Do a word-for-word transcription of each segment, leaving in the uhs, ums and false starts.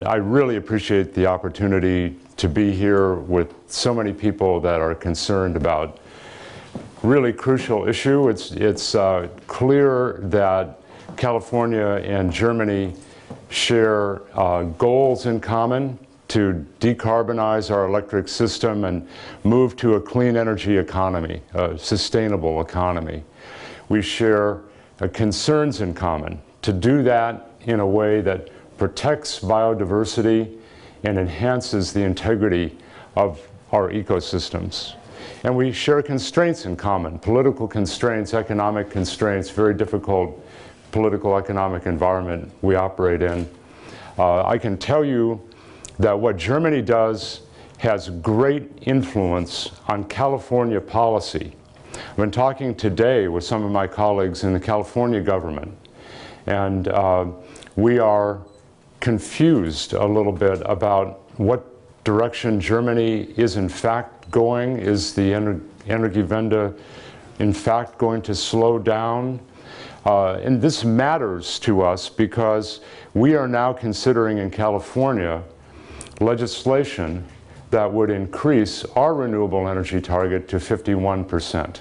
I really appreciate the opportunity to be here with so many people that are concerned about really crucial issue. It's, it's uh, clear that California and Germany share uh, goals in common to decarbonize our electric system and move to a clean energy economy, a sustainable economy. We share uh, concerns in common to do that in a way that protects biodiversity and enhances the integrity of our ecosystems. And we share constraints in common, political constraints, economic constraints, very difficult political economic environment we operate in. Uh, I can tell you that what Germany does has great influence on California policy. I've been talking today with some of my colleagues in the California government, and uh, we are confused a little bit about what direction Germany is in fact going. Is the Ener Energiewende in fact going to slow down? Uh, and this matters to us because we are now considering in California legislation that would increase our renewable energy target to fifty-one percent.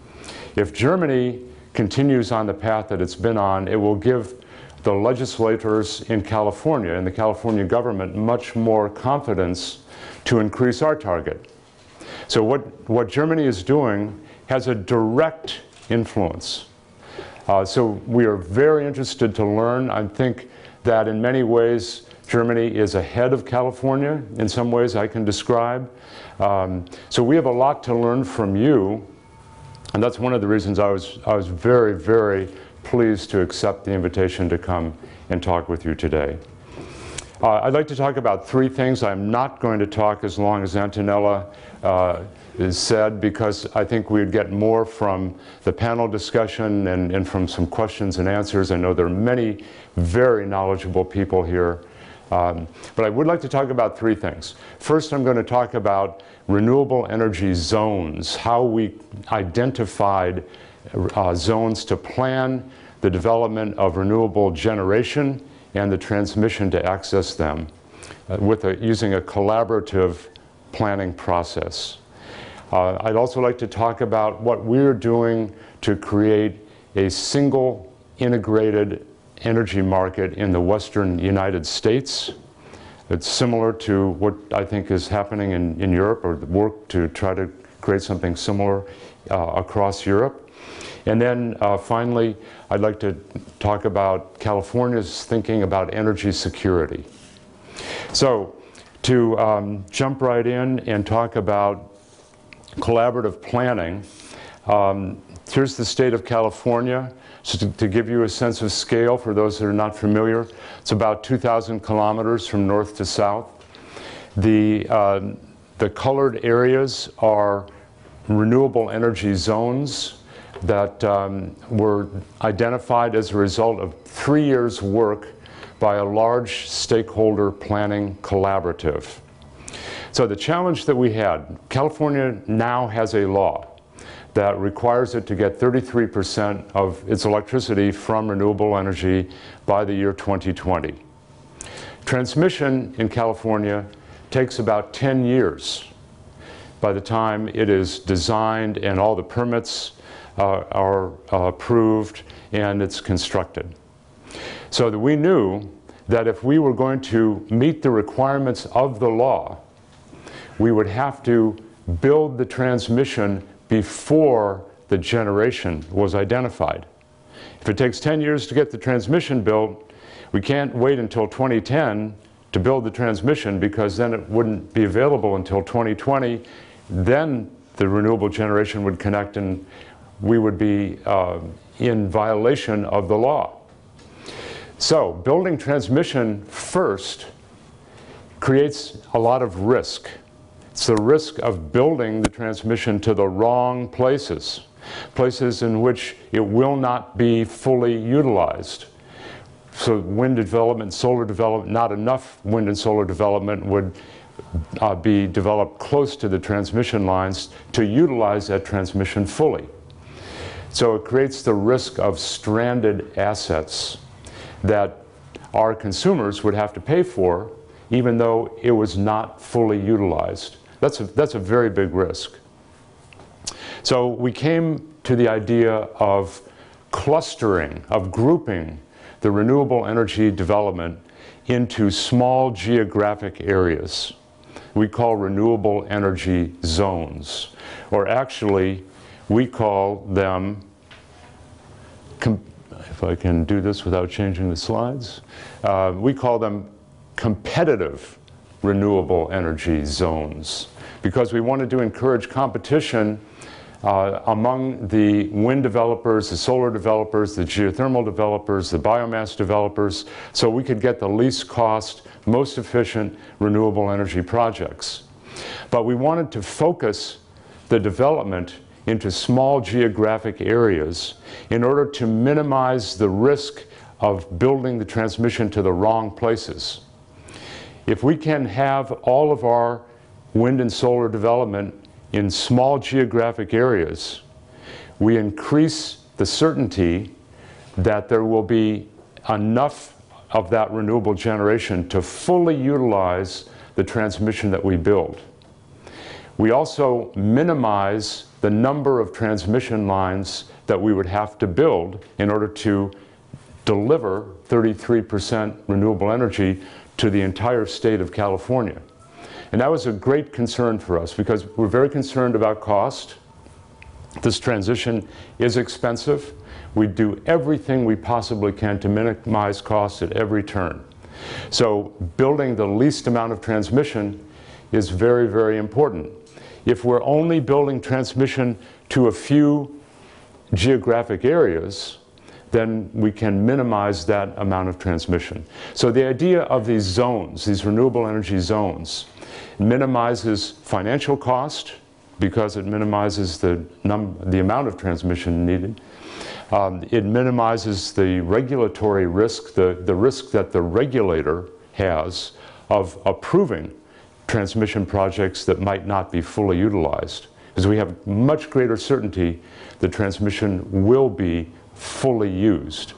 If Germany continues on the path that it's been on, it will give the legislators in California and the California government much more confidence to increase our target. So what, what Germany is doing has a direct influence. Uh, so we are very interested to learn. I think that in many ways Germany is ahead of California in some ways I can describe. Um, so we have a lot to learn from you, and that's one of the reasons I was, I was very, very pleased to accept the invitation to come and talk with you today. Uh, I'd like to talk about three things. I'm not going to talk as long as Antonella uh, is said, because I think we'd get more from the panel discussion and, and from some questions and answers. I know there are many very knowledgeable people here. Um, but I would like to talk about three things. First, I'm going to talk about renewable energy zones, how we identified uh, zones to plan the development of renewable generation and the transmission to access them uh, with a, using a collaborative planning process. Uh, I'd also like to talk about what we're doing to create a single integrated energy market in the western United States. It's similar to what I think is happening in, in Europe, or the work to try to create something similar uh, across Europe. And then uh, finally, I'd like to talk about California's thinking about energy security. So to um, jump right in and talk about collaborative planning, um, here's the state of California. So to, to give you a sense of scale for those that are not familiar, it's about two thousand kilometers from north to south. The, uh, the colored areas are renewable energy zones that um, were identified as a result of three years' work by a large stakeholder planning collaborative. So the challenge that we had, California now has a law that requires it to get thirty-three percent of its electricity from renewable energy by the year twenty twenty. Transmission in California takes about ten years by the time it is designed and all the permits uh, are uh, approved and it's constructed. So that we knew that if we were going to meet the requirements of the law, we would have to build the transmission before the generation was identified. If it takes ten years to get the transmission built, we can't wait until twenty ten to build the transmission, because then it wouldn't be available until twenty twenty. Then the renewable generation would connect and we would be uh, in violation of the law. So building transmission first creates a lot of risk. It's the risk of building the transmission to the wrong places, places in which it will not be fully utilized. So wind development, solar development, not enough wind and solar development would uh, be developed close to the transmission lines to utilize that transmission fully. So it creates the risk of stranded assets that our consumers would have to pay for even though it was not fully utilized. That's a, that's a very big risk. So we came to the idea of clustering, of grouping the renewable energy development into small geographic areas we call renewable energy zones. Or actually, we call them, if I can do this without changing the slides, uh, we call them competitive renewable energy zones, because we wanted to encourage competition uh, among the wind developers, the solar developers, the geothermal developers, the biomass developers, so we could get the least cost, most efficient renewable energy projects. But we wanted to focus the development into small geographic areas in order to minimize the risk of building the transmission to the wrong places. If we can have all of our wind and solar development in small geographic areas, we increase the certainty that there will be enough of that renewable generation to fully utilize the transmission that we build. We also minimize the number of transmission lines that we would have to build in order to deliver thirty-three percent renewable energy to the entire state of California. And that was a great concern for us because we're very concerned about cost. This transition is expensive. We do everything we possibly can to minimize costs at every turn. So building the least amount of transmission is very, very important. If we're only building transmission to a few geographic areas, then we can minimize that amount of transmission. So the idea of these zones, these renewable energy zones, minimizes financial cost because it minimizes the, num the amount of transmission needed. Um, it minimizes the regulatory risk, the, the risk that the regulator has of approving transmission projects that might not be fully utilized, because we have much greater certainty the transmission will be fully used.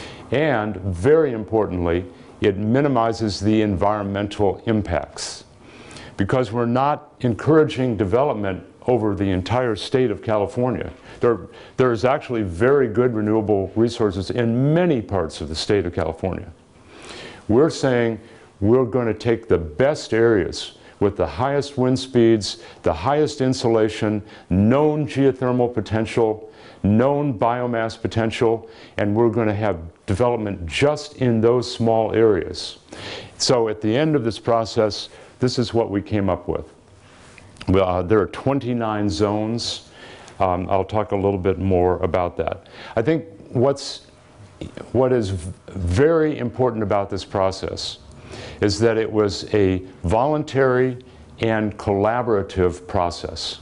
And very importantly, it minimizes the environmental impacts, because we're not encouraging development over the entire state of California. There, there is actually very good renewable resources in many parts of the state of California. We're saying we're going to take the best areas with the highest wind speeds, the highest insulation, known geothermal potential, known biomass potential, and we're going to have development just in those small areas. So at the end of this process, this is what we came up with. Well, uh, there are twenty-nine zones. Um, I'll talk a little bit more about that. I think what's, what is very important about this process is that it was a voluntary and collaborative process.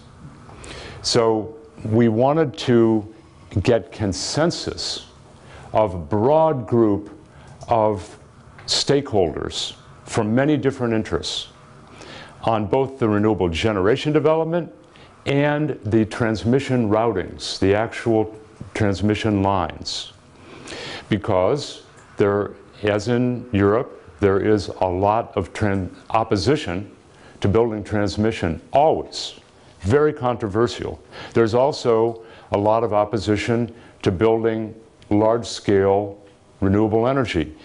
So we wanted to get consensus of a broad group of stakeholders from many different interests on both the renewable generation development and the transmission routings, the actual transmission lines. Because there, as in Europe, there is a lot of opposition to building transmission, always. Very controversial. There's also a lot of opposition to building large-scale renewable energy.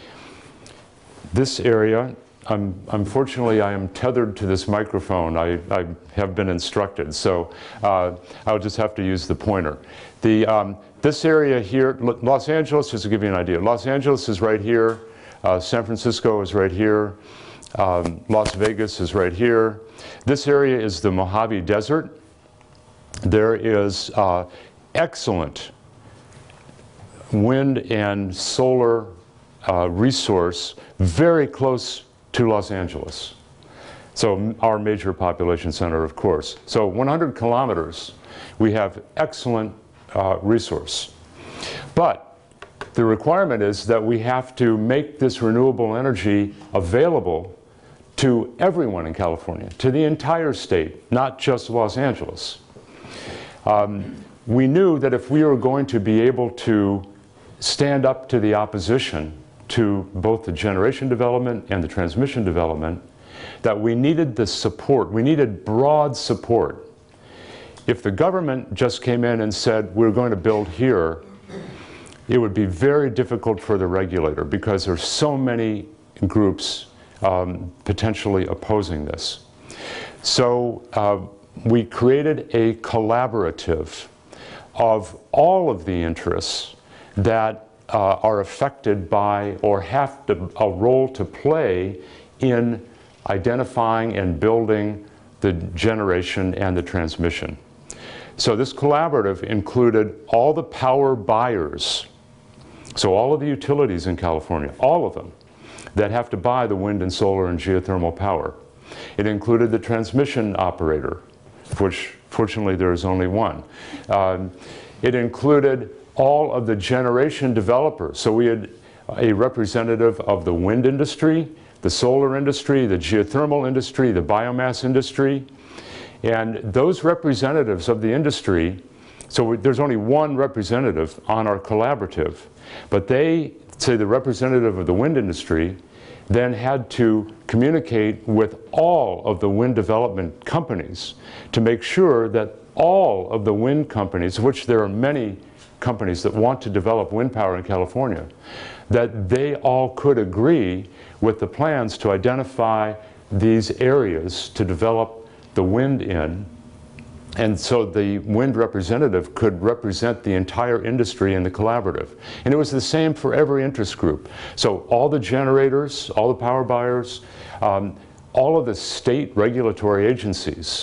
This area, I'm, unfortunately, I am tethered to this microphone. I, I have been instructed, so uh, I'll just have to use the pointer. The, um, this area here, Los Angeles, just to give you an idea, Los Angeles is right here, uh, San Francisco is right here, um, Las Vegas is right here. This area is the Mojave Desert. There is uh, excellent wind and solar uh, resource very close to Los Angeles. So our major population center, of course. So one hundred kilometers, we have excellent uh, resource. But the requirement is that we have to make this renewable energy available to everyone in California, to the entire state, not just Los Angeles. Um, we knew that if we were going to be able to stand up to the opposition to both the generation development and the transmission development, that we needed the support. We needed broad support. If the government just came in and said, we're going to build here, it would be very difficult for the regulator because there's so many groups um, potentially opposing this. So uh, we created a collaborative of all of the interests that uh, are affected by or have to, a role to play in identifying and building the generation and the transmission. So this collaborative included all the power buyers, so all of the utilities in California, all of them, that have to buy the wind and solar and geothermal power. It included the transmission operator, which fortunately there is only one. Um, it included all of the generation developers. So we had a representative of the wind industry, the solar industry, the geothermal industry, the biomass industry. And those representatives of the industry, so there's only one representative on our collaborative, but they, say the representative of the wind industry, then had to communicate with all of the wind development companies to make sure that all of the wind companies, of which there are many companies that want to develop wind power in California, that they all could agree with the plans to identify these areas to develop the wind in, and so the wind representative could represent the entire industry in the collaborative. And it was the same for every interest group. So all the generators, all the power buyers, um, all of the state regulatory agencies.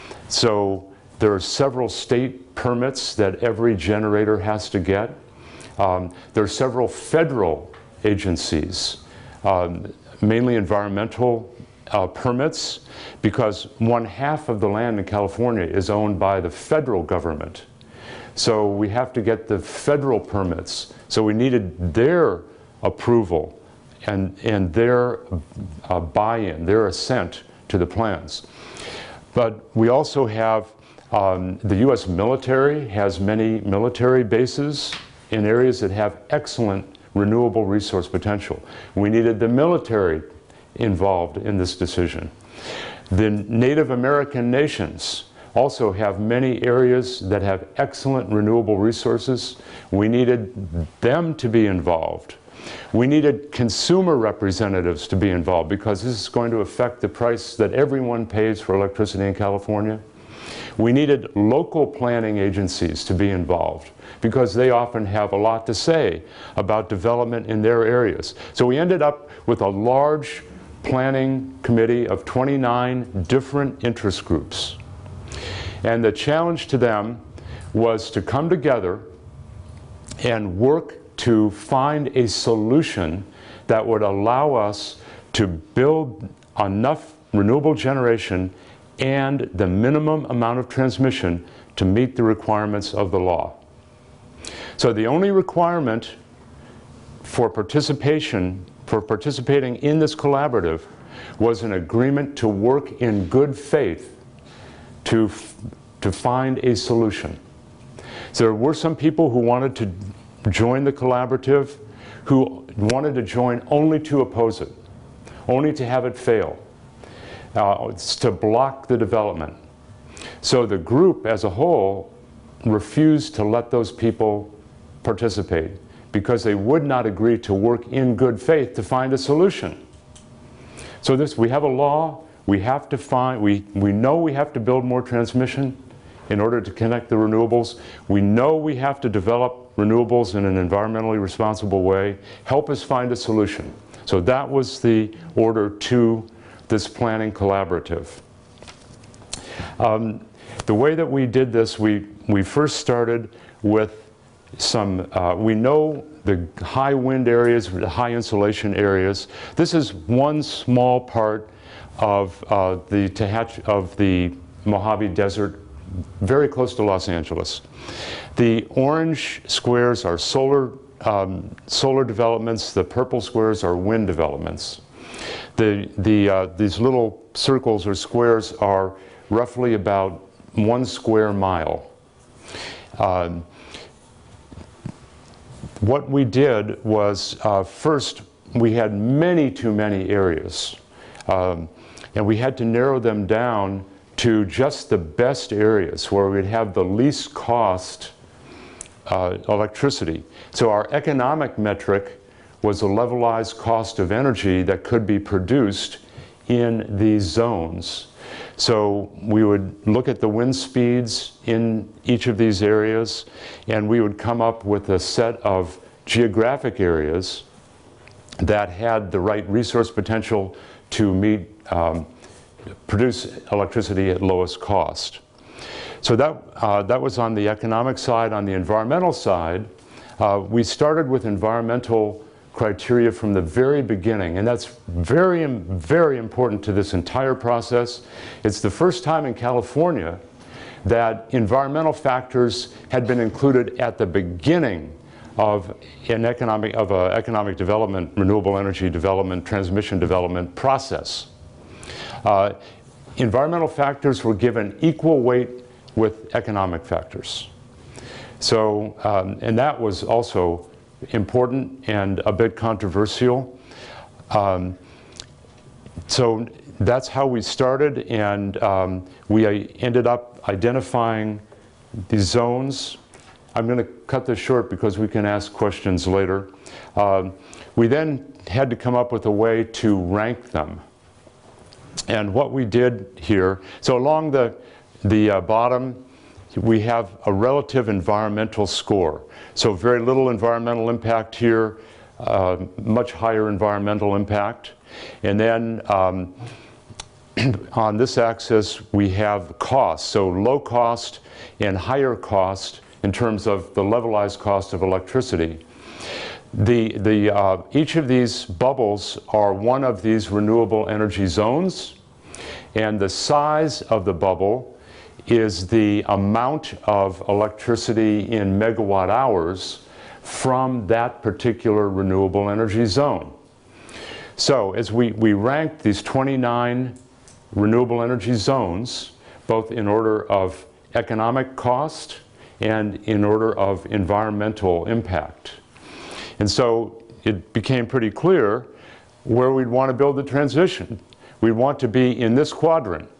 So there are several state permits that every generator has to get. Um, there are several federal agencies, um, mainly environmental Uh, permits, because one half of the land in California is owned by the federal government. So we have to get the federal permits. So we needed their approval and, and their uh, buy-in, their assent to the plans. But we also have, um, the U S military has many military bases in areas that have excellent renewable resource potential. We needed the military involved in this decision. The Native American nations also have many areas that have excellent renewable resources. We needed them to be involved. We needed consumer representatives to be involved because this is going to affect the price that everyone pays for electricity in California. We needed local planning agencies to be involved because they often have a lot to say about development in their areas. So we ended up with a large planning committee of twenty-nine different interest groups. And the challenge to them was to come together and work to find a solution that would allow us to build enough renewable generation and the minimum amount of transmission to meet the requirements of the law. So the only requirement for participation for participating in this collaborative was an agreement to work in good faith to, to find a solution. So there were some people who wanted to join the collaborative who wanted to join only to oppose it, only to have it fail, uh, to block the development. So the group as a whole refused to let those people participate, because they would not agree to work in good faith to find a solution. So this, we have a law, we have to find, we, we know we have to build more transmission in order to connect the renewables. We know we have to develop renewables in an environmentally responsible way. Help us find a solution. So that was the order to this planning collaborative. Um, the way that we did this, we, we first started with some, uh, we know the high wind areas, the high insulation areas. This is one small part of uh, the Tehachapi, of the Mojave Desert, very close to Los Angeles. The orange squares are solar, um, solar developments. The purple squares are wind developments. The, the, uh, these little circles or squares are roughly about one square mile. Um, What we did was, uh, first, we had many too many areas. Um, and we had to narrow them down to just the best areas where we'd have the least cost uh, electricity. So our economic metric was a levelized cost of energy that could be produced in these zones. So we would look at the wind speeds in each of these areas, and we would come up with a set of geographic areas that had the right resource potential to meet, um, produce electricity at lowest cost. So that, uh, that was on the economic side. On the environmental side, uh, we started with environmental criteria from the very beginning, and that's very, very important to this entire process. It's the first time in California that environmental factors had been included at the beginning of an economic, of a economic development, renewable energy development, transmission development process. Uh, environmental factors were given equal weight with economic factors. So, um, and that was also important and a bit controversial. Um, so that's how we started, and um, we ended up identifying these zones. I'm going to cut this short because we can ask questions later. Um, we then had to come up with a way to rank them. And what we did here, so along the, the uh, bottom, we have a relative environmental score. So very little environmental impact here, uh, much higher environmental impact. And then um, on this axis, we have cost. So low cost and higher cost in terms of the levelized cost of electricity. The, the, uh, each of these bubbles are one of these renewable energy zones, and the size of the bubble is the amount of electricity in megawatt hours from that particular renewable energy zone. So as we, we ranked these twenty-nine renewable energy zones, both in order of economic cost and in order of environmental impact. And so it became pretty clear where we'd want to build the transition. We'd want to be in this quadrant.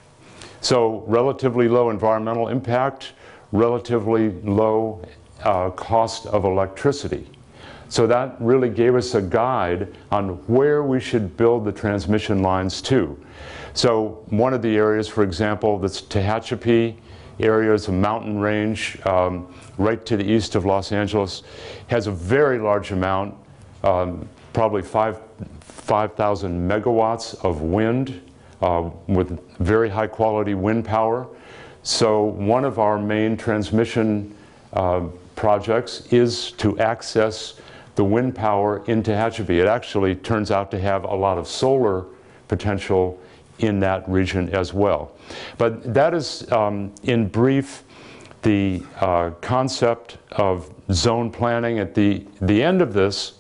So relatively low environmental impact, relatively low uh, cost of electricity. So that really gave us a guide on where we should build the transmission lines to. So one of the areas, for example, that's Tehachapi area, is a mountain range um, right to the east of Los Angeles, has a very large amount, um, probably five thousand megawatts of wind, Uh, with very high quality wind power. So one of our main transmission uh, projects is to access the wind power in Tehachapi. It actually turns out to have a lot of solar potential in that region as well. But that is, um, in brief, the uh, concept of zone planning. At the, the end of this,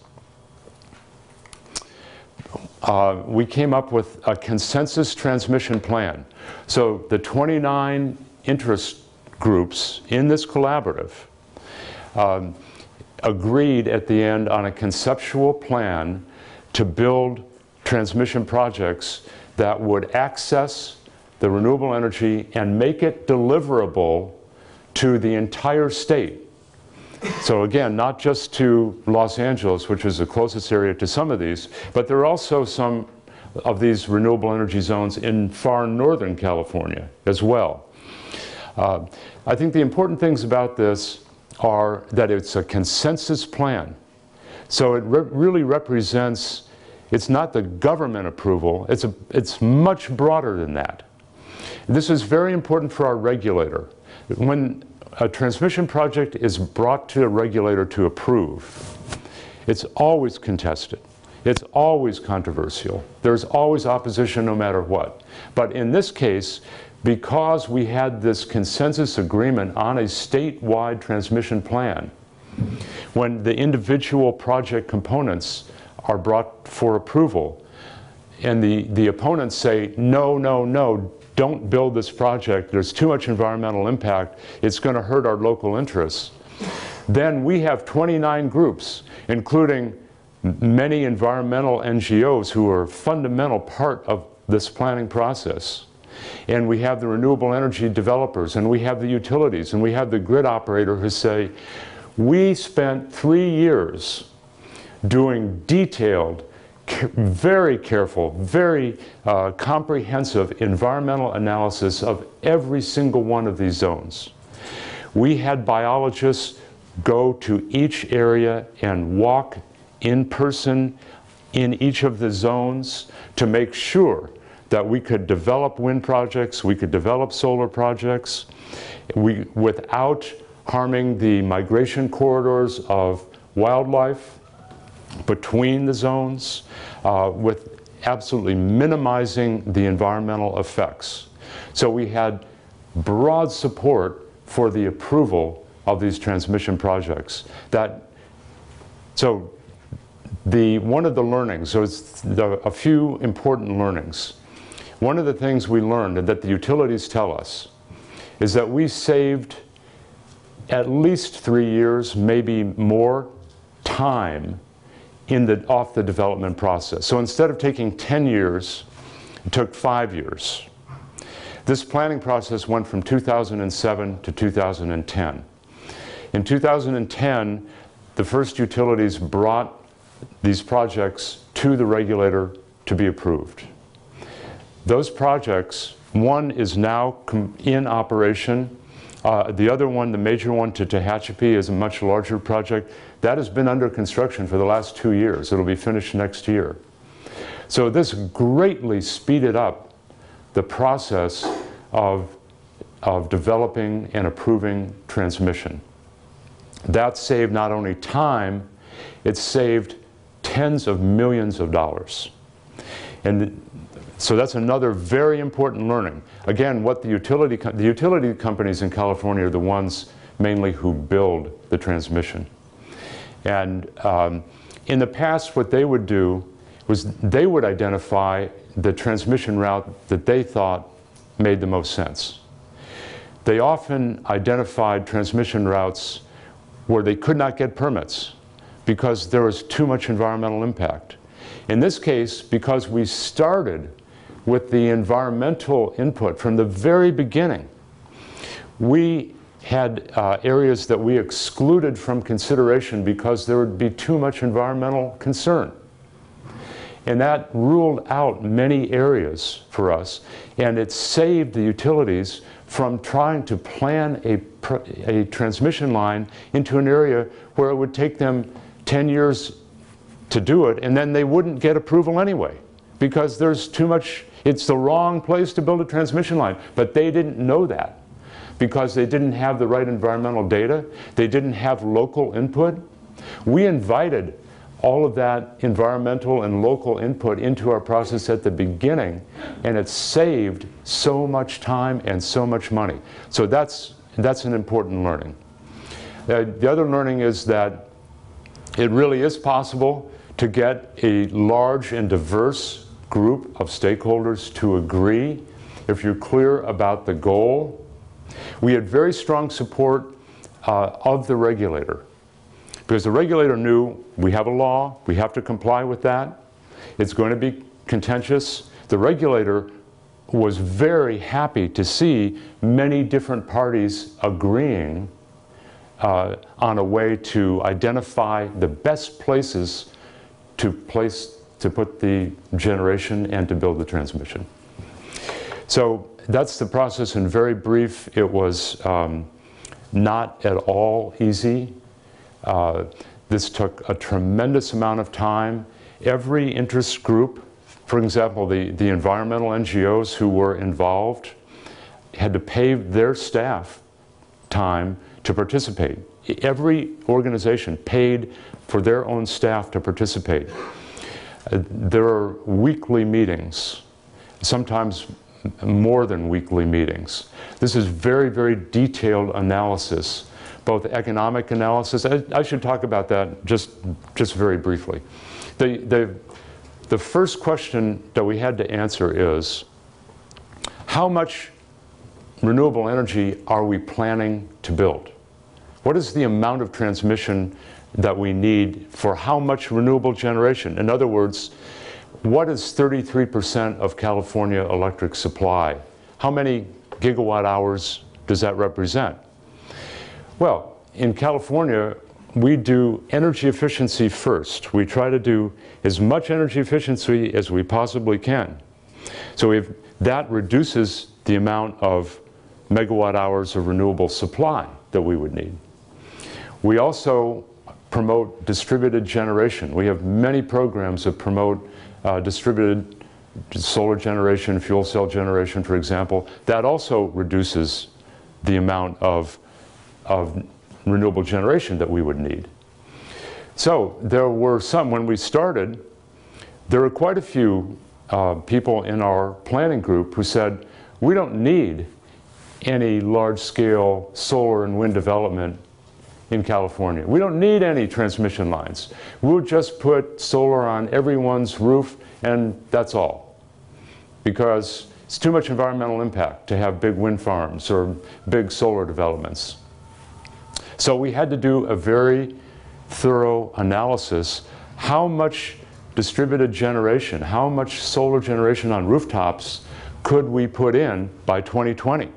Uh, we came up with a consensus transmission plan. So the twenty-nine interest groups in this collaborative um, agreed at the end on a conceptual plan to build transmission projects that would access the renewable energy and make it deliverable to the entire state. So again, not just to Los Angeles, which is the closest area to some of these, but there are also some of these renewable energy zones in far northern California as well. Uh, I think the important things about this are that it's a consensus plan. So it re really represents, it's not the government approval, it's, a, it's much broader than that. This is very important for our regulator. When a transmission project is brought to a regulator to approve, it's always contested. It's always controversial. There's always opposition no matter what. But in this case, because we had this consensus agreement on a statewide transmission plan, when the individual project components are brought for approval, and the, the opponents say, no, no, no, don't build this project, there's too much environmental impact, it's going to hurt our local interests, then we have twenty-nine groups, including many environmental N G Os who are a fundamental part of this planning process. And we have the renewable energy developers, and we have the utilities, and we have the grid operator who say, we spent three years doing detailed, very careful, very uh, comprehensive environmental analysis of every single one of these zones. We had biologists go to each area and walk in person in each of the zones to make sure that we could develop wind projects, we could develop solar projects we, without harming the migration corridors of wildlife between the zones, uh, with absolutely minimizing the environmental effects. So we had broad support for the approval of these transmission projects. That, so the, one of the learnings, so it's the, a few important learnings. One of the things we learned, and that the utilities tell us, is that we saved at least three years, maybe more, time in the, off the development process. So instead of taking ten years, it took five years. This planning process went from two thousand seven to two thousand ten. In two thousand ten, the first utilities brought these projects to the regulator to be approved. Those projects, one is now in operation. Uh, the other one, the major one to Tehachapi, is a much larger project. That has been under construction for the last two years. It'll be finished next year. So this greatly speeded up the process of, of developing and approving transmission. That saved not only time, it saved tens of millions of dollars. And so that's another very important learning. Again, what the utility, the utility companies in California are the ones mainly who build the transmission. And um, in the past, what they would do was they would identify the transmission route that they thought made the most sense. They often identified transmission routes where they could not get permits because there was too much environmental impact. In this case, because we started with the environmental input from the very beginning, we had uh, areas that we excluded from consideration because there would be too much environmental concern. And that ruled out many areas for us, and it saved the utilities from trying to plan a, pr a transmission line into an area where it would take them ten years to do it, and then they wouldn't get approval anyway because there's too much, it's the wrong place to build a transmission line. But they didn't know that because they didn't have the right environmental data, they didn't have local input. We invited all of that environmental and local input into our process at the beginning, and it saved so much time and so much money. So that's, that's an important learning. Uh, the other learning is that it really is possible to get a large and diverse group of stakeholders to agree if you're clear about the goal. We had very strong support uh, of the regulator, because the regulator knew we have a law, we have to comply with that. It's going to be contentious. The regulator was very happy to see many different parties agreeing uh, on a way to identify the best places to place, to put the generation and to build the transmission. So that's the process in very brief. It was um, not at all easy. Uh, this took a tremendous amount of time. Every interest group, for example, the, the environmental N G Os who were involved, had to pay their staff time to participate. Every organization paid for their own staff to participate. Uh, there are weekly meetings, sometimes more than weekly meetings. This is very, very detailed analysis, both economic analysis. I, I should talk about that just, just very briefly. The, the, the first question that we had to answer is, how much renewable energy are we planning to build? What is the amount of transmission that we need for how much renewable generation? In other words, what is thirty-three percent of California electric supply? How many gigawatt hours does that represent? Well, in California, we do energy efficiency first. We try to do as much energy efficiency as we possibly can. So if that reduces the amount of megawatt hours of renewable supply that we would need. We also promote distributed generation. We have many programs that promote uh, distributed solar generation, fuel cell generation, for example. That also reduces the amount of, of renewable generation that we would need. So there were some, when we started, there were quite a few uh, people in our planning group who said, we don't need any large-scale solar and wind development in California. We don't need any transmission lines. We'll just put solar on everyone's roof and that's all. Because it's too much environmental impact to have big wind farms or big solar developments. So we had to do a very thorough analysis. How much distributed generation, how much solar generation on rooftops could we put in by twenty twenty?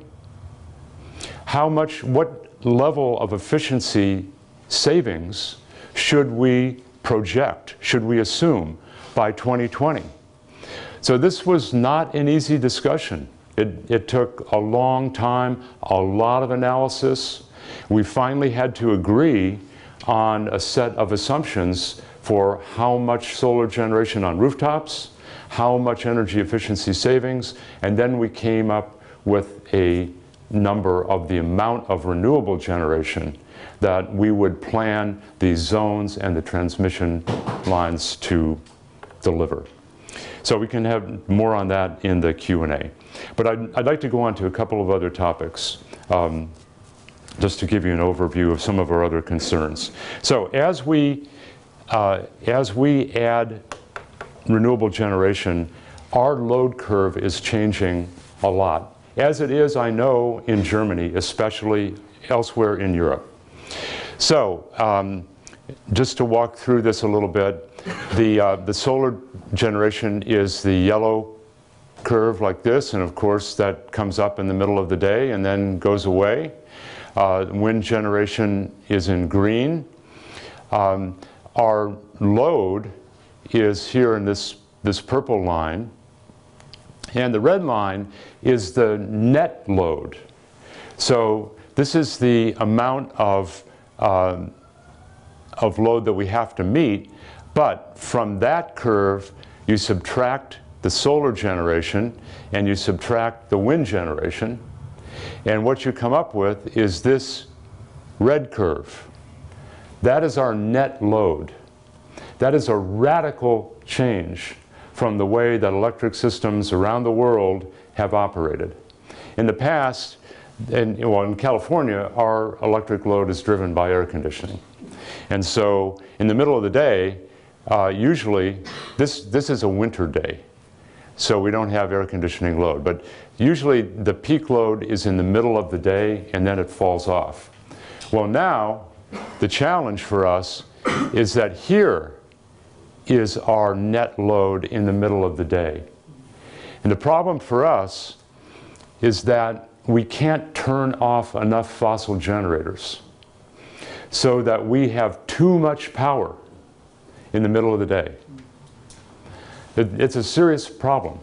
How much, what level of efficiency savings should we project, should we assume by twenty twenty? So this was not an easy discussion. It, it took a long time, a lot of analysis. We finally had to agree on a set of assumptions for how much solar generation on rooftops, how much energy efficiency savings, and then we came up with a number of the amount of renewable generation that we would plan the zones and the transmission lines to deliver. So we can have more on that in the Q and A. But I'd, I'd like to go on to a couple of other topics, um, just to give you an overview of some of our other concerns. So as we, uh, as we add renewable generation, our load curve is changing a lot. As it is, I know, in Germany, especially elsewhere in Europe. So, um, just to walk through this a little bit, the, uh, the solar generation is the yellow curve like this, and of course that comes up in the middle of the day and then goes away. Uh, wind generation is in green. Um, our load is here in this, this purple line. And the red line is the net load. So this is the amount of, uh, of load that we have to meet. But from that curve, you subtract the solar generation and you subtract the wind generation. And what you come up with is this red curve. That is our net load. That is a radical change from the way that electric systems around the world have operated. In the past, in, well, in California, our electric load is driven by air conditioning. And so in the middle of the day, uh, usually, this, this is a winter day, so we don't have air conditioning load. But usually the peak load is in the middle of the day and then it falls off. Well, now, the challenge for us is that here is our net load in the middle of the day. And the problem for us is that we can't turn off enough fossil generators so that we have too much power in the middle of the day. It, it's a serious problem.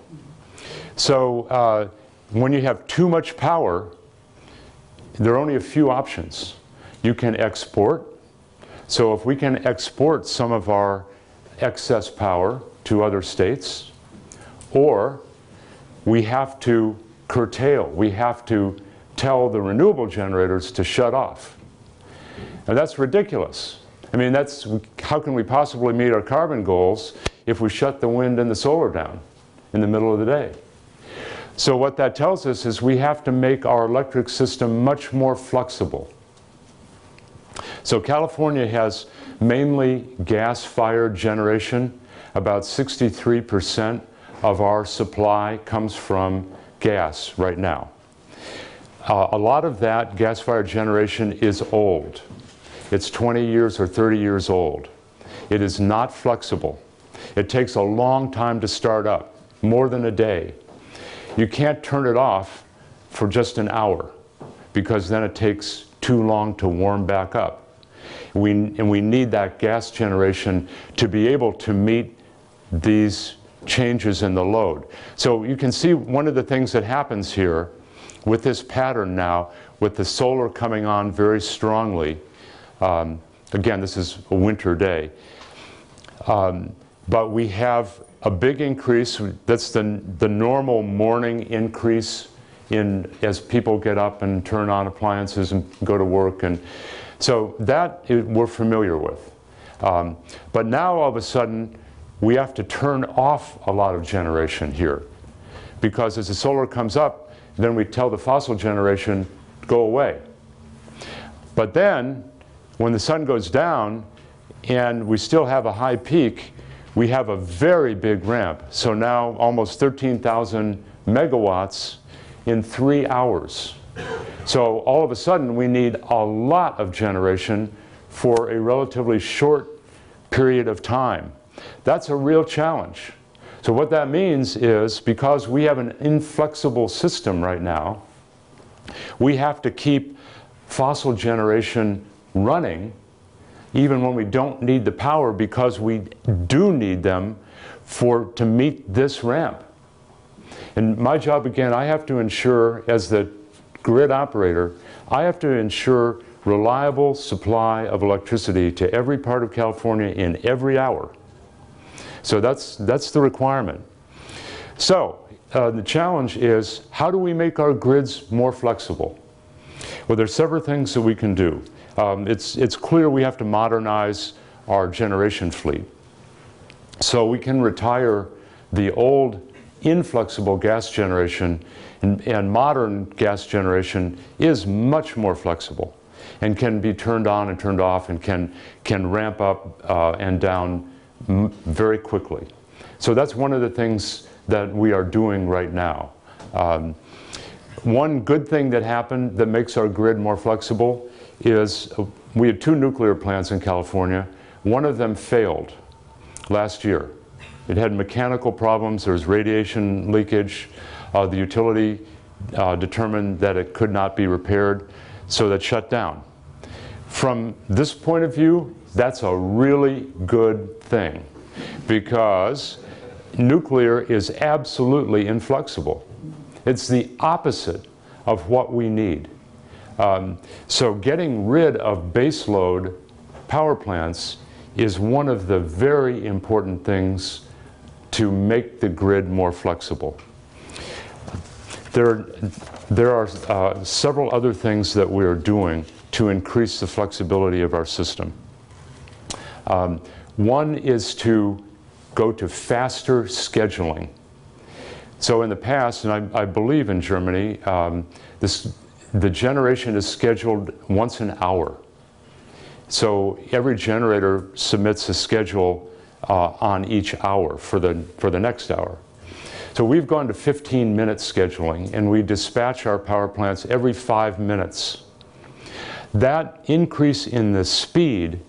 So uh, when you have too much power, there are only a few options. You can export. So if we can export some of our excess power to other states, or we have to curtail, we have to tell the renewable generators to shut off. Now that's ridiculous. I mean, that's, how can we possibly meet our carbon goals if we shut the wind and the solar down in the middle of the day? So what that tells us is we have to make our electric system much more flexible. So California has mainly gas-fired generation. About sixty-three percent of our supply comes from gas right now. Uh, a lot of that gas-fired generation is old. It's twenty years or thirty years old. It is not flexible. It takes a long time to start up, more than a day. You can't turn it off for just an hour, because then it takes too long to warm back up. We, and we need that gas generation to be able to meet these changes in the load. So you can see one of the things that happens here with this pattern now, with the solar coming on very strongly. Um, again, this is a winter day. Um, but we have a big increase. That's the, the normal morning increase in as people get up and turn on appliances and go to work. And so that is, we're familiar with. Um, but now all of a sudden, we have to turn off a lot of generation here. Because as the solar comes up, then we tell the fossil generation, go away. But then, when the sun goes down, and we still have a high peak, we have a very big ramp. So now almost thirteen thousand megawatts in three hours. So all of a sudden we need a lot of generation for a relatively short period of time. That's a real challenge. So what that means is, because we have an inflexible system right now, we have to keep fossil generation running even when we don't need the power, because we do need them for to meet this ramp. And my job, again, I have to ensure, as the grid operator, I have to ensure reliable supply of electricity to every part of California in every hour. So that's, that's the requirement. So uh, the challenge is, how do we make our grids more flexible? Well, there's several things that we can do. Um, it's, it's clear we have to modernize our generation fleet. So we can retire the old inflexible gas generation, and, and modern gas generation is much more flexible and can be turned on and turned off and can, can ramp up uh, and down m very quickly. So that's one of the things that we are doing right now. Um, one good thing that happened that makes our grid more flexible is uh, we had two nuclear plants in California. One of them failed last year. It had mechanical problems, there was radiation leakage. Uh, the utility uh, determined that it could not be repaired, so that shut down. From this point of view, that's a really good thing, because nuclear is absolutely inflexible. It's the opposite of what we need. Um, so getting rid of baseload power plants is one of the very important things to make the grid more flexible. There, there are uh, several other things that we are doing to increase the flexibility of our system. Um, one is to go to faster scheduling. So in the past, and I, I believe in Germany, um, this, the generation is scheduled once an hour. So every generator submits a schedule uh, on each hour for the, for the next hour. So we've gone to fifteen minute scheduling, and we dispatch our power plants every five minutes. That increase in the speed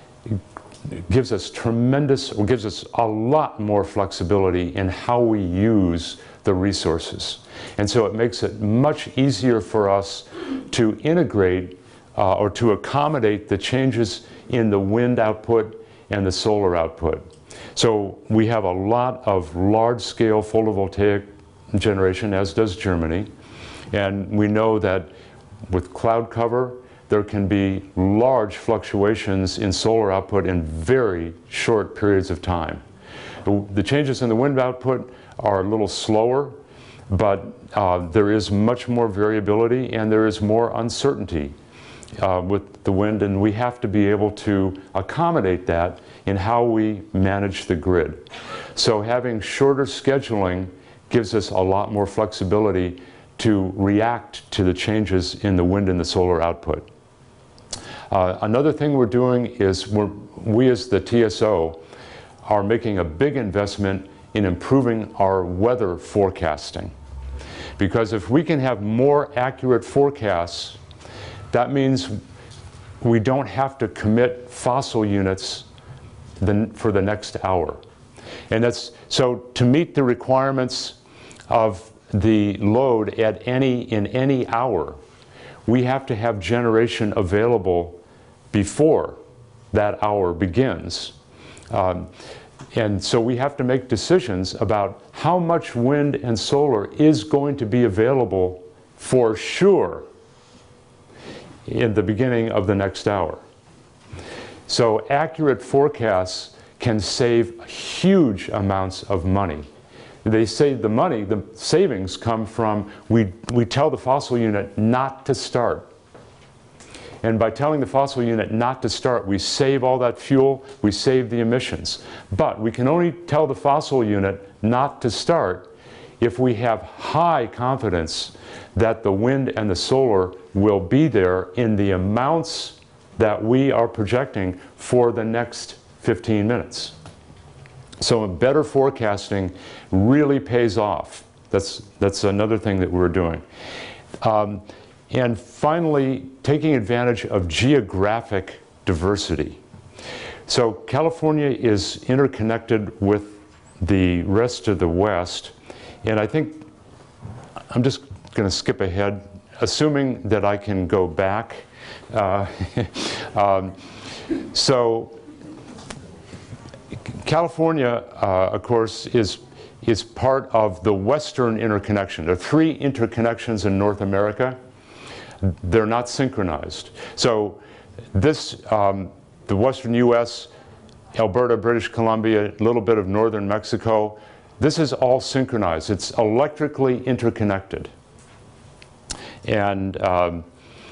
gives us tremendous, or gives us a lot more flexibility in how we use the resources. And so it makes it much easier for us to integrate uh, or to accommodate the changes in the wind output and the solar output. So we have a lot of large-scale photovoltaic generation, as does Germany. And we know that with cloud cover, there can be large fluctuations in solar output in very short periods of time. The changes in the wind output are a little slower, but uh, there is much more variability and there is more uncertainty uh, with the wind, and we have to be able to accommodate that in how we manage the grid. So having shorter scheduling gives us a lot more flexibility to react to the changes in the wind and the solar output. Uh, another thing we're doing is we're, we as the T S O are making a big investment in improving our weather forecasting. Because if we can have more accurate forecasts, that means we don't have to commit fossil units the, for the next hour. And that's, so to meet the requirements of the load at any, in any hour, we have to have generation available before that hour begins. Um, and so we have to make decisions about how much wind and solar is going to be available for sure in the beginning of the next hour. So accurate forecasts can save huge amounts of money. They say the money, the savings come from, we, we tell the fossil unit not to start. And by telling the fossil unit not to start, we save all that fuel, we save the emissions. But we can only tell the fossil unit not to start if we have high confidence that the wind and the solar will be there in the amounts that we are projecting for the next fifteen minutes. So better forecasting really pays off. That's, that's another thing that we're doing. Um, and finally, taking advantage of geographic diversity. So California is interconnected with the rest of the West, and I think I'm just going to skip ahead, assuming that I can go back. Uh, um, so California, uh, of course, is, is part of the Western interconnection. There are three interconnections in North America. They're not synchronized. So this, um, the Western U S, Alberta, British Columbia, a little bit of northern Mexico, this is all synchronized. It's electrically interconnected. And um,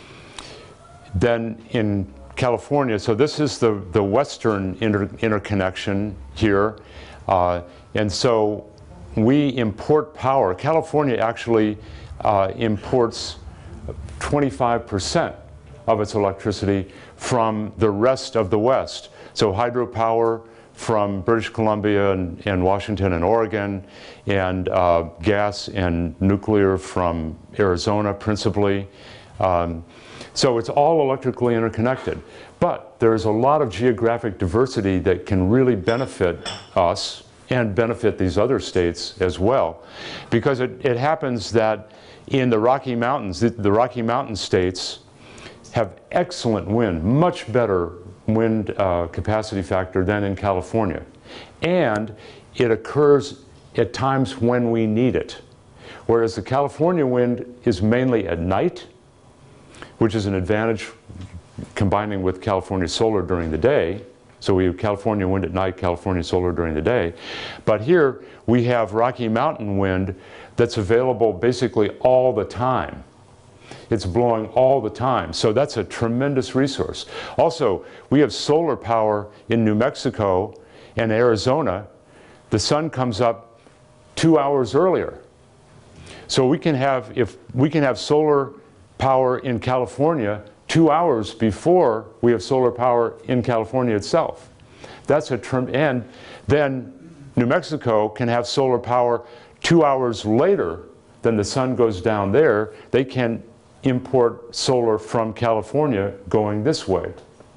then in California, so this is the, the Western inter interconnection here. Uh, and so we import power. California actually uh, imports twenty-five percent of its electricity from the rest of the West. So hydropower from British Columbia and, and Washington and Oregon, and uh, gas and nuclear from Arizona principally. Um, so it's all electrically interconnected. But there's a lot of geographic diversity that can really benefit us and benefit these other states as well. Because it, it happens that in the Rocky Mountains, the, the Rocky Mountain states have excellent wind, much better wind uh, capacity factor than in California. And it occurs at times when we need it. Whereas the California wind is mainly at night, which is an advantage combining with California solar during the day. So we have California wind at night, California solar during the day. But here we have Rocky Mountain wind that's available basically all the time. It's blowing all the time. So that's a tremendous resource. Also, we have solar power in New Mexico and Arizona. The sun comes up two hours earlier. So we can have, if we can have solar power in California two hours before we have solar power in California itself. That's a trem- and then New Mexico can have solar power two hours later than the sun goes down there. They can import solar from California going this way.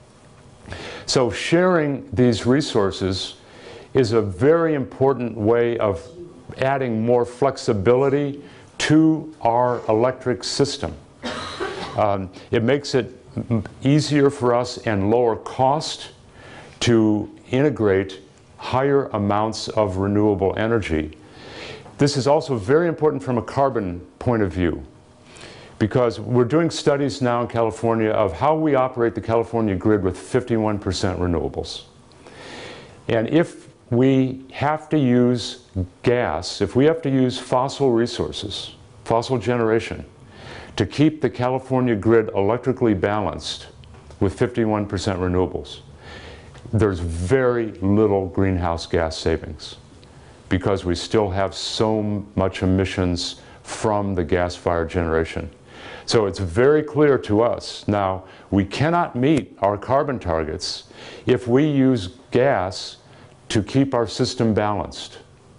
So sharing these resources is a very important way of adding more flexibility to our electric system. Um, it makes it easier for us and lower cost to integrate higher amounts of renewable energy. This is also very important from a carbon point of view, because we're doing studies now in California of how we operate the California grid with fifty-one percent renewables. And if we have to use gas, if we have to use fossil resources, fossil generation, to keep the California grid electrically balanced with fifty-one percent renewables, there's very little greenhouse gas savings because we still have so much emissions from the gas-fired generation. So it's very clear to us now, we cannot meet our carbon targets if we use gas to keep our system balanced.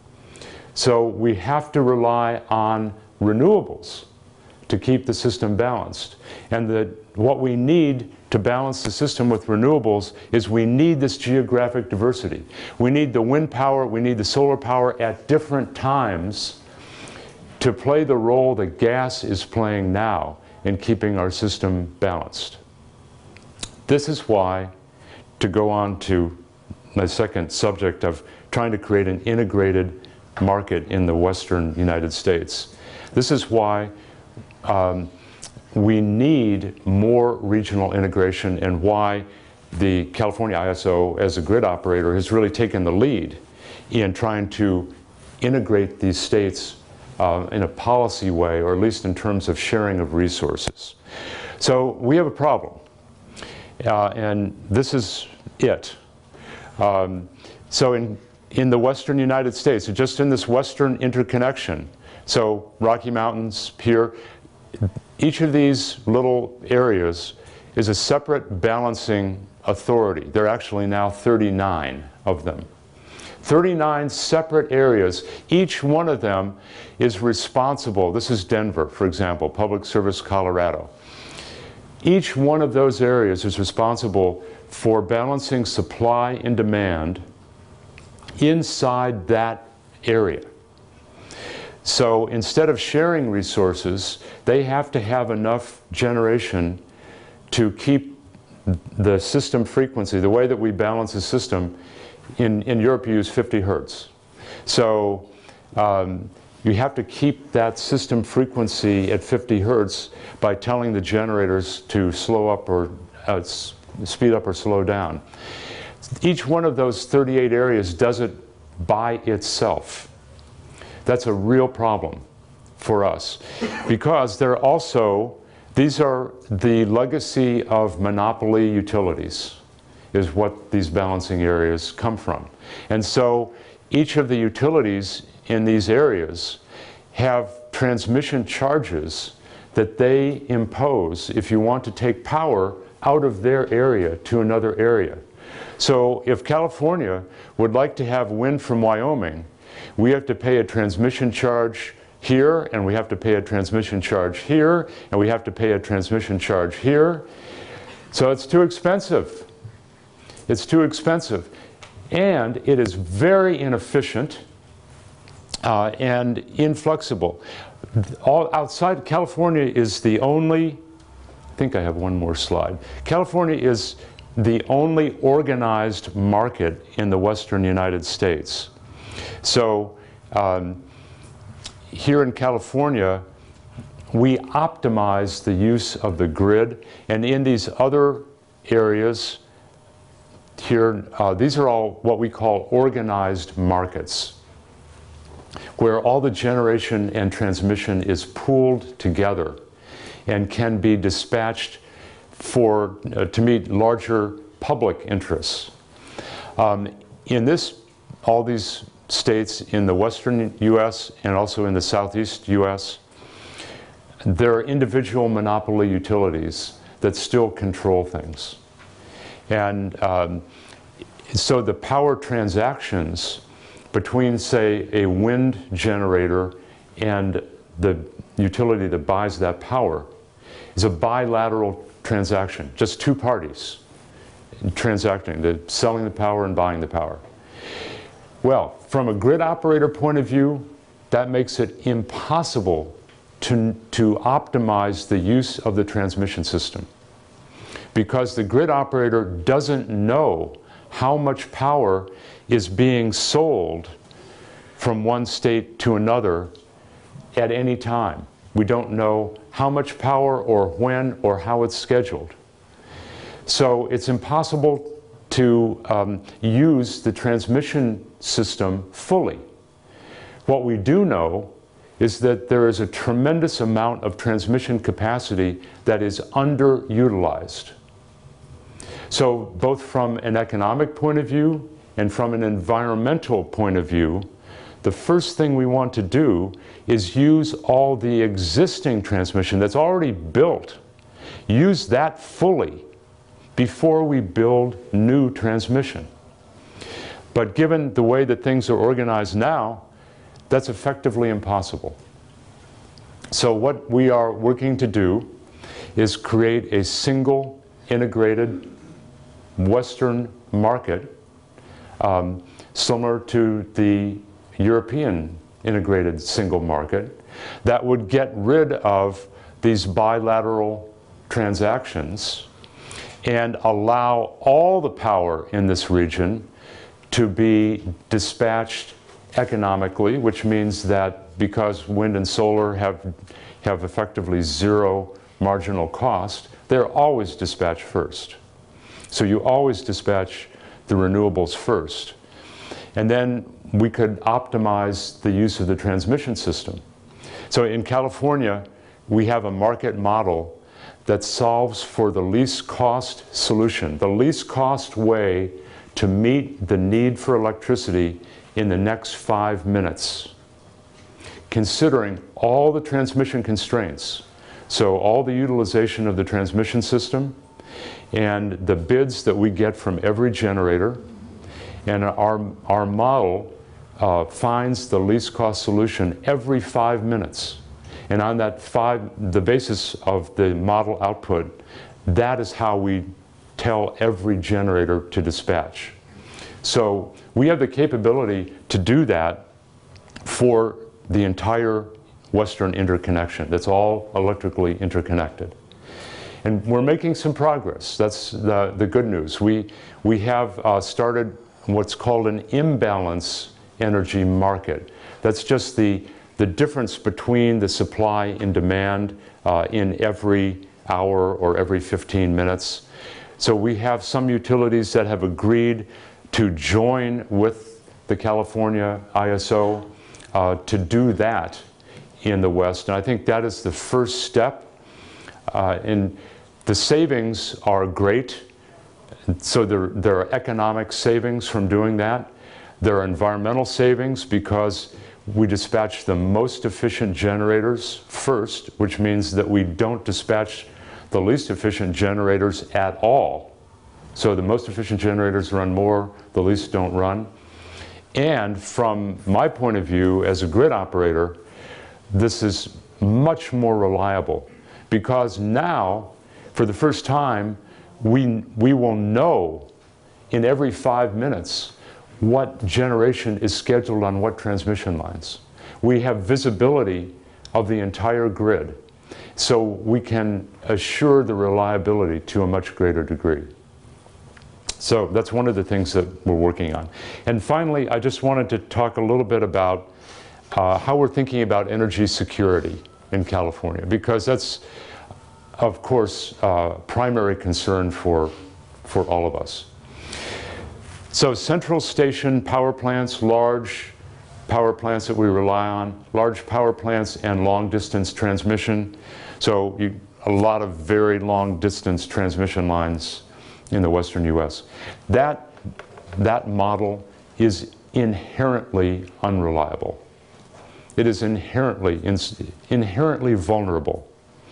So we have to rely on renewables to keep the system balanced. And the, what we need to balance the system with renewables is we need this geographic diversity. We need the wind power, we need the solar power at different times to play the role that gas is playing now in keeping our system balanced. This is why, to go on to my second subject of trying to create an integrated market in the Western United States, this is why um, we need more regional integration, and why the California I S O, as a grid operator, has really taken the lead in trying to integrate these states uh, in a policy way, or at least in terms of sharing of resources. So we have a problem, uh, and this is it. Um, so in, in the Western United States, just in this Western interconnection, so Rocky Mountains here, each of these little areas is a separate balancing authority. There are actually now thirty-nine of them. thirty-nine separate areas. Each one of them is responsible. This is Denver, for example, Public Service Colorado. Each one of those areas is responsible for balancing supply and demand inside that area. So instead of sharing resources, they have to have enough generation to keep the system frequency, the way that we balance the system. In, in Europe, you use fifty hertz. So um, you have to keep that system frequency at fifty hertz by telling the generators to slow up or uh, speed up or slow down. Each one of those thirty-eight areas does it by itself. That's a real problem for us, because they're also, these are the legacy of monopoly utilities, is what these balancing areas come from. And so each of the utilities in these areas have transmission charges that they impose if you want to take power out of their area to another area. So if California would like to have wind from Wyoming, we have to pay a transmission charge here, and we have to pay a transmission charge here, and we have to pay a transmission charge here. So it's too expensive. It's too expensive. And it is very inefficient uh, and inflexible. All outside, California is the only, I think I have one more slide. California is the only organized market in the Western United States. So um, here in California, we optimize the use of the grid, and in these other areas here, uh, these are all what we call organized markets, where all the generation and transmission is pooled together and can be dispatched for, uh, to meet larger public interests. Um, in this, all these states in the western U S and also in the southeast U S, there are individual monopoly utilities that still control things. And um, so the power transactions between, say, a wind generator and the utility that buys that power is a bilateral transaction, just two parties transacting, the selling the power and buying the power. Well, from a grid operator point of view, that makes it impossible to, to optimize the use of the transmission system, because the grid operator doesn't know how much power is being sold from one state to another at any time. We don't know how much power or when or how it's scheduled. So it's impossible to um, use the transmission system fully. What we do know is that there is a tremendous amount of transmission capacity that is underutilized. So both from an economic point of view and from an environmental point of view, the first thing we want to do is use all the existing transmission that's already built. Use that fully before we build new transmission. But given the way that things are organized now, that's effectively impossible. So what we are working to do is create a single integrated Western market, um, similar to the European integrated single market, that would get rid of these bilateral transactions and allow all the power in this region to be dispatched economically, which means that because wind and solar have, have effectively zero marginal cost, they're always dispatched first. So you always dispatch the renewables first. And then we could optimize the use of the transmission system. So in California, we have a market model that solves for the least cost solution, the least cost way to meet the need for electricity in the next five minutes, considering all the transmission constraints. So all the utilization of the transmission system and the bids that we get from every generator, and our, our model uh, finds the least cost solution every five minutes. And on that five, the basis of the model output, that is how we tell every generator to dispatch. So we have the capability to do that for the entire Western interconnection. That's all electrically interconnected. And we're making some progress. That's the, the good news. We, we have uh, started what's called an imbalance energy market. That's just the, the difference between the supply and demand uh, in every hour or every fifteen minutes. So we have some utilities that have agreed to join with the California I S O uh, to do that in the West. And I think that is the first step. Uh, and the savings are great. So there, there are economic savings from doing that. There are environmental savings because we dispatch the most efficient generators first, which means that we don't dispatch the least efficient generators at all. So the most efficient generators run more, the least don't run. And from my point of view as a grid operator, this is much more reliable because now, for the first time, we, we will know in every five minutes what generation is scheduled on what transmission lines. We have visibility of the entire grid, so we can assure the reliability to a much greater degree. So that's one of the things that we're working on. And finally, I just wanted to talk a little bit about uh, how we're thinking about energy security in California, because that's, of course, uh, primary concern for, for all of us. So central station power plants, large power plants that we rely on, large power plants and long distance transmission. So you, a lot of very long distance transmission lines in the Western U S. That, that model is inherently unreliable. It is inherently, inherently vulnerable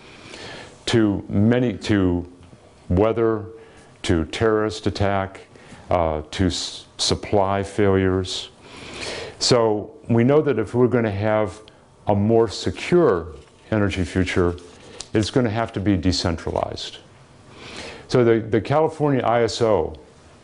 to many, to weather, to terrorist attack, uh, to s supply failures. So we know that if we're going to have a more secure energy future, it's going to have to be decentralized. So the, the California I S O,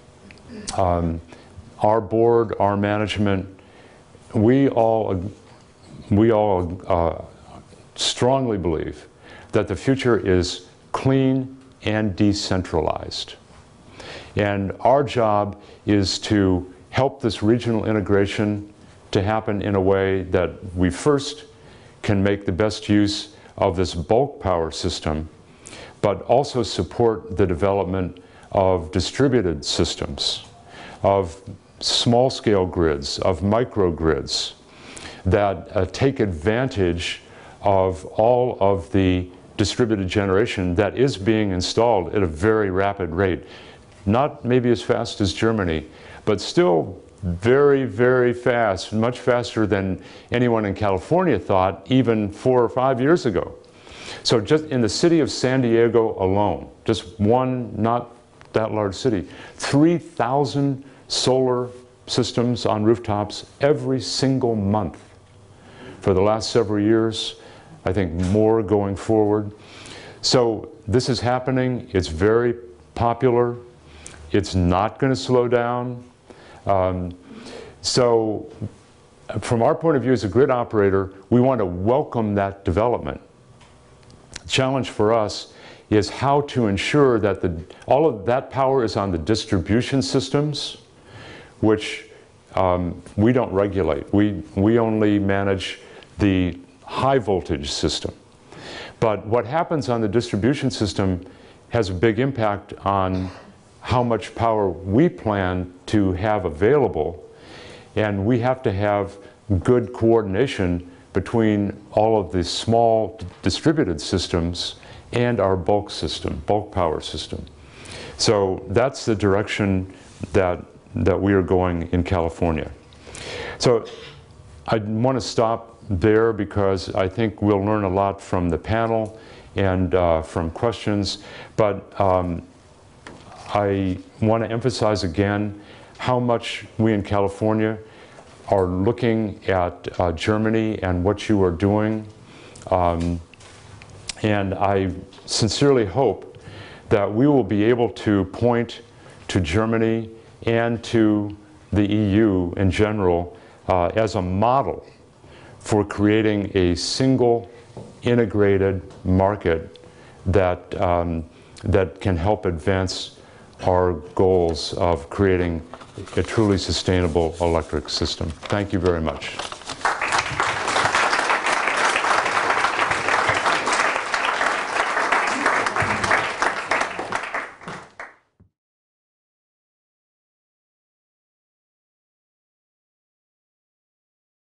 um, our board, our management, we all, we all uh, strongly believe that the future is clean and decentralized. And our job is to help this regional integration to happen in a way that we first can make the best use of this bulk power system, but also support the development of distributed systems, of small-scale grids, of microgrids that uh, take advantage of all of the distributed generation that is being installed at a very rapid rate. Not maybe as fast as Germany, but still very, very fast, much faster than anyone in California thought even four or five years ago. So just in the city of San Diego alone, just one not that large city, three thousand solar systems on rooftops every single month for the last several years. I think more going forward. So this is happening. It's very popular. It's not going to slow down. Um, so from our point of view as a grid operator, we want to welcome that development. The challenge for us is how to ensure that the, all of that power is on the distribution systems, which um, we don't regulate. We, we only manage the high voltage system. But what happens on the distribution system has a big impact on how much power we plan to have available, and we have to have good coordination between all of the small distributed systems and our bulk system, bulk power system. So that's the direction that, that we are going in California. So I want to stop there because I think we'll learn a lot from the panel and uh, from questions, but um, I want to emphasize again how much we in California are looking at uh, Germany and what you are doing. Um, and I sincerely hope that we will be able to point to Germany and to the E U in general uh, as a model for creating a single integrated market that, um, that can help advance our goals of creating a truly sustainable electric system. Thank you very much.